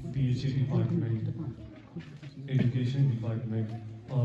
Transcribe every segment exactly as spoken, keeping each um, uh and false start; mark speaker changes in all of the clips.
Speaker 1: PHE department, education department और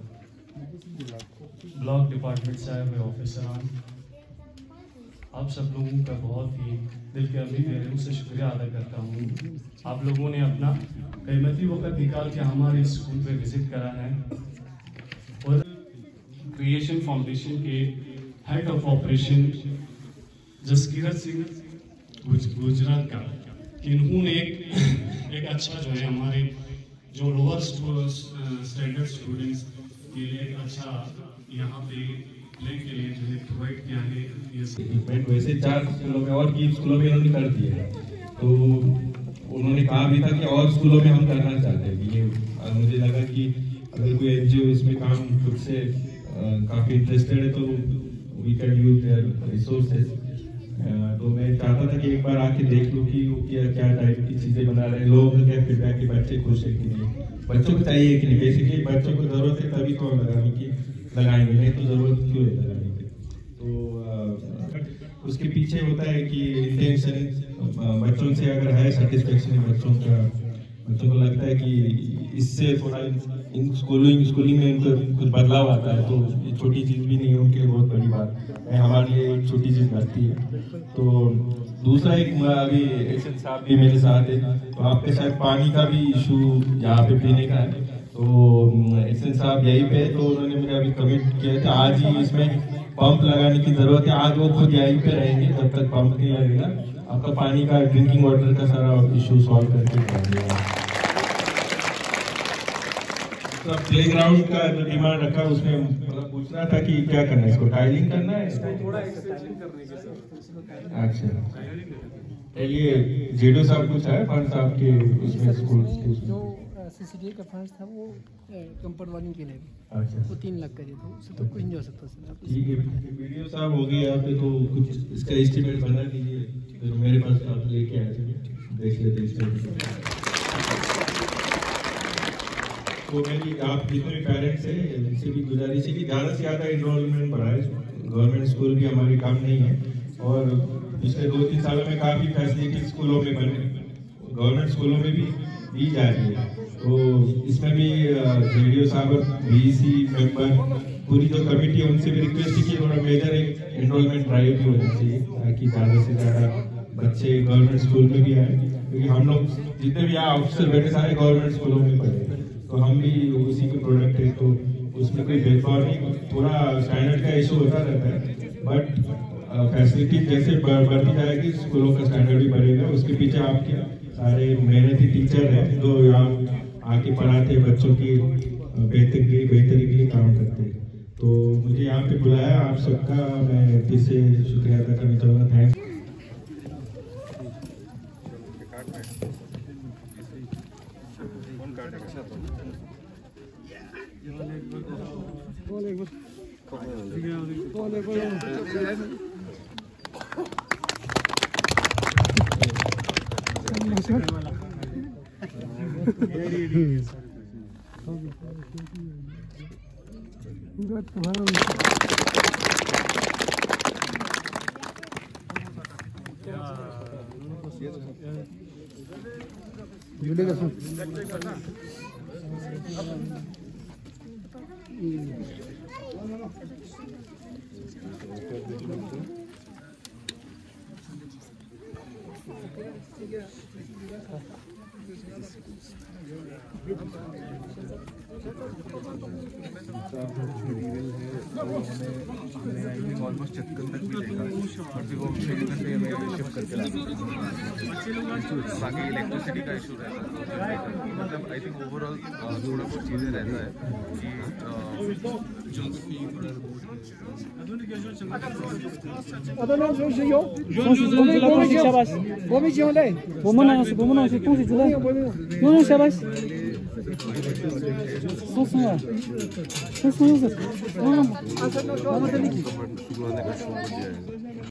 Speaker 1: block department से आए हुए ऑफिसरान, आप सब लोगों का बहुत ही दिल के अभी गहरे से शुक्रिया अदा करता हूँ। आप लोगों ने अपना कीमती वक्त निकाल के हमारे स्कूल पे विजिट करा है। और क्रिएशन फाउंडेशन के head of operation Jaskirat Singh Gujarat का, इन्होंने एक, एक अच्छा जो है हमारे जो लोअर स्टैंडर्ड स्टूडेंट्स के लिए एक अच्छा यहाँ पे प्ले के लिए जो है प्रोवाइड किया है।
Speaker 2: इक्विपमेंट वैसे चार स्कूलों में और तीन स्कूलों में इन्होंने कर दिया है, तो उन्होंने कहा भी था कि और स्कूलों में हम करना चाहते हैं। ये मुझे लगा कि अगर कोई एनजीओ इसमें काम खुद से काफ़ी इंटरेस्टेड है तो we can use their resources. तो मैं चाहता था कि एक बार आके देख लूँ कि वो क्या क्या टाइप की चीज़ें बना रहे हैं, लोगों का क्या फीडबैक कि बच्चे खुश है कि नहीं, बच्चों को चाहिए कि नहीं। बेसिकली बच्चों को ज़रूरत है तभी तो लगाने की लगाएंगे, नहीं तो ज़रूरत क्यों है लगाने की। तो आ, उसके पीछे होता है कि इंटेंशन बच्चों से अगर है सेटिस्फेक्शन, बच्चों का बच्चों को लगता है कि इससे थोड़ा इन स्कूलिंग स्कूलिंग में इनको कुछ बदलाव आता है, तो ये छोटी चीज़ भी नहीं है उनके लिए, बहुत बड़ी बात है। हमारे लिए एक छोटी चीज़ लगती है। तो दूसरा एक अभी एक्शन साहब भी मेरे साथ है, तो आपके साथ पानी का भी इशू यहाँ पे पीने का है, तो एक्शन साहब यहीं पे, तो उन्होंने मुझे अभी कमिट किया था आज ही इसमें पंप लगाने की जरूरत है। आज वो खुद यहीं पे रहेंगे जब तक पंप नहीं लगेगा, आपका पानी का ड्रिंकिंग वाटर का सारा इशू सॉल्व करके जाएंगे। तो प्ले ग्राउंड का जो डिमांड रखा उसमें मतलब पूछना था कि क्या करना है, इसको टाइलिंग करना है, थोड़ा एक्सटेंशन करने के साथ। अच्छा, ये जेडो साहब कुछ है फंड साहब के उसमें स्कूल के
Speaker 3: जो सीसीडीए का फंड था वो कंपाउंड वालिंग के लिए,
Speaker 2: अच्छा
Speaker 3: वो तीन लाख का दिया था, उससे तो कुछ नहीं हो सकता सर।
Speaker 2: ठीक है, वीडियो साहब हो गए यहाँ पे, तो कुछ इसका एस्टिमेट बना दीजिए, फिर मेरे पास आप लेके आ जाइए, देख लेते हैं। तो मेरी आप जितने पेरेंट्स हैं इनसे भी गुजारिश है कि ज़्यादा से ज़्यादा इनरोलमेंट बढ़ाए। गवर्नमेंट स्कूल भी हमारी कम नहीं है, और पिछले दो तीन सालों में काफ़ी फैसिलिटी स्कूलों में बने, गवर्नमेंट स्कूलों में भी दी जा रही है। तो इसमें भी वीडियो साहब, बीईसी मेंबर, पूरी जो कमेटी है उनसे भी रिक्वेस्ट की थोड़ा मेजर एक इनरोलमेंट ड्राइव भी होना चाहिए, ताकि ज़्यादा से ज़्यादा बच्चे गवर्नमेंट स्कूल में भी आए, क्योंकि हम लोग जितने भी यहाँ ऑफिसर बैठे सारे गवर्नमेंट स्कूलों में पढ़े, तो हम भी उसी के प्रोडक्ट है, तो उसमें कोई भेदभाव नहीं। थोड़ा स्टैंडर्ड का इशू होता रहता है, बट फैसिलिटी जैसे बढ़ती जाएगी स्कूलों का स्टैंडर्ड भी बढ़ेगा। उसके पीछे आपके सारे मेहनती टीचर हैं जो यहाँ आके पढ़ाते बच्चों की बेहतरी बेहतरी के लिए काम करते हैं। तो मुझे यहाँ पे बुलाया, आप सबका मैं फिर से शुक्रिया अदा करना चाहूँगा। थैंक्स।
Speaker 3: जुड़ेगा सर।
Speaker 4: ऑलमोस्ट चक्कर तक भी देखा और फिर वो शिफ्ट करके लाए। बाकी इलेक्ट्रिसिटी का इशू रहता है, मतलब आई थिंक ओवरऑल थोड़ा बहुत चीज़ें रहता है कि जो